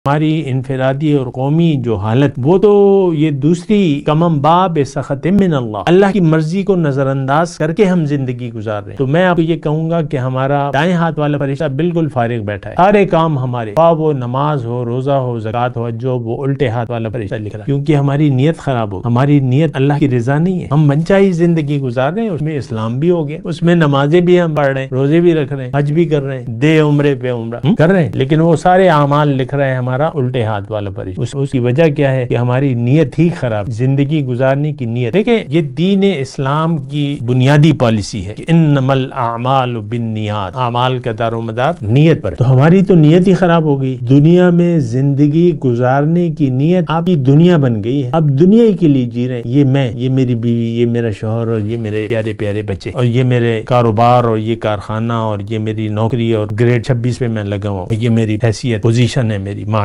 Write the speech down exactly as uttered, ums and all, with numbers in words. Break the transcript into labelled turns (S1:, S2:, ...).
S1: ہماری انفرادی اور قومی جو حالت، وہ تو یہ دوسری کمم باب سخط من اللہ، اللہ کی مرضی کو نظر انداز کر کے ہم زندگی گزار رہے ہیں۔ تو میں آپ کو یہ کہوں گا کہ ہمارا دائیں ہاتھ والا فرشتہ بالکل فارغ بیٹھا ہے، سارے کام ہمارے، خواہ وہ نماز ہو، روزہ ہو، زکوٰۃ ہو، جو وہ الٹے ہاتھ والا فرشتہ لکھ رہا ہے، کیونکہ ہماری نیت خراب ہو، ہماری نیت اللہ کی رضا نہیں ہے۔ ہم منچاہی زندگی گزار رہے ہیں، اس میں اسلام بھی ہو گیا، اس میں نمازیں بھی ہم پڑھ رہے ہیں، روزے بھی رکھ رہے ہیں، حج بھی کر رہے ہیں، دے عمرے پہ عمرہ کر رہے ہیں، لیکن وہ سارے اعمال لکھ رہے ہیں ہمارا الٹے ہاتھ والا فرشتہ۔ اس, اس کی وجہ کیا ہے کہ ہماری نیت ہی خراب، زندگی گزارنے کی نیت۔ دیکھیں یہ دین اسلام کی بنیادی پالیسی ہے کہ انما الاعمال بالنیات، اعمال کا دار و مدار نیت پر۔ تو ہماری تو نیت ہی خراب ہو گئی، دنیا میں زندگی گزارنے کی نیت آپ کی دنیا بن گئی ہے، اب دنیا ہی کے لیے جی رہے ہیں، یہ میں، یہ میری بیوی، یہ میرا شوہر، اور یہ میرے پیارے پیارے بچے، اور یہ میرے کاروبار، اور یہ کارخانہ، اور یہ میری نوکری، اور گریڈ چھبیس پہ میں لگا ہوں، یہ میری حیثیت، پوزیشن ہے میری ماں